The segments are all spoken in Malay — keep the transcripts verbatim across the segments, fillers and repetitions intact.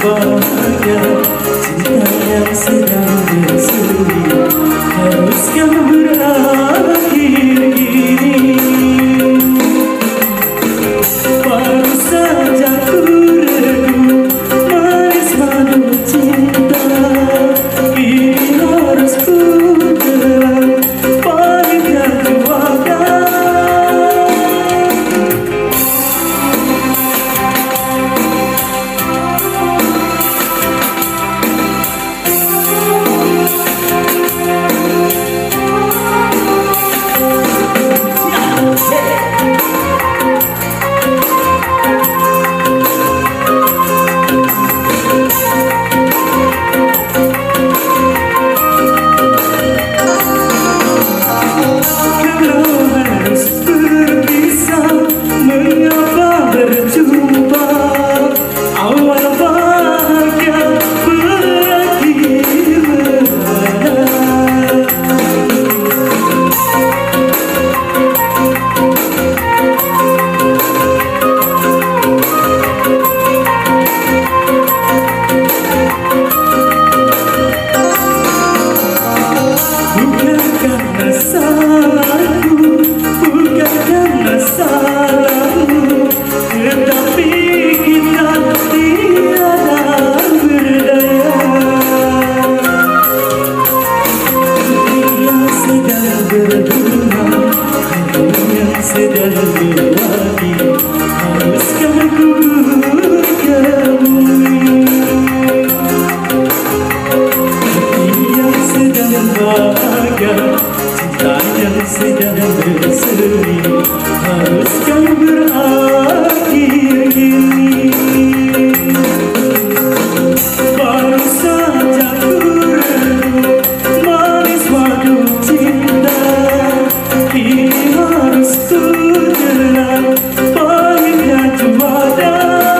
bahagia, cinta yang sedang berseri, haruskah berakhir ini? Baru saja ku regu manis madu cinta, kini harus ku telan pahitnya juaga. Sedang berlari, haruskah ku berkemui? Hati yang sedang bahagia, cinta yang sedang berseri, haruskah berakhir ini? Baru saja ku regu manis madu cinta, kini harus ku telan pahitnya juara.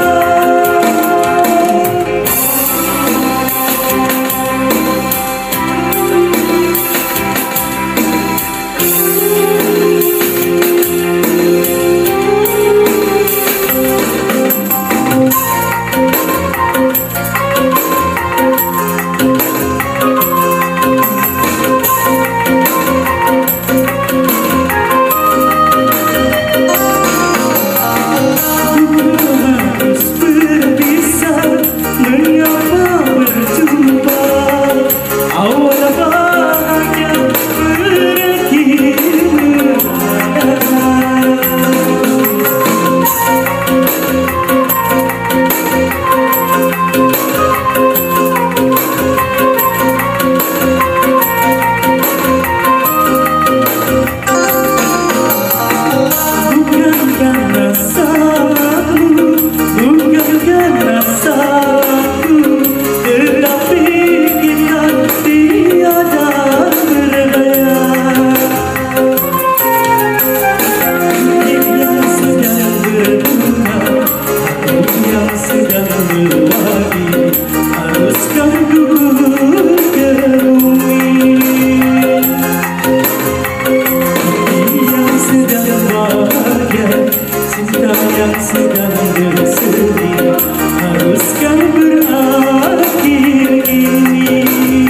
Yang sedang berseri, haruskah berakhir ini?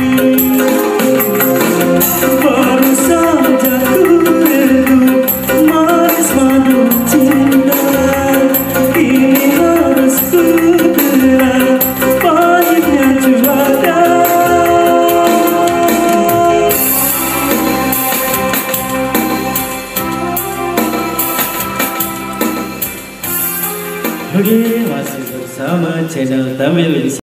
Baru saja ku regu manis madu cinta, kini harus ku telan pahitnya juara. Oke, masih bersama channel Tamil.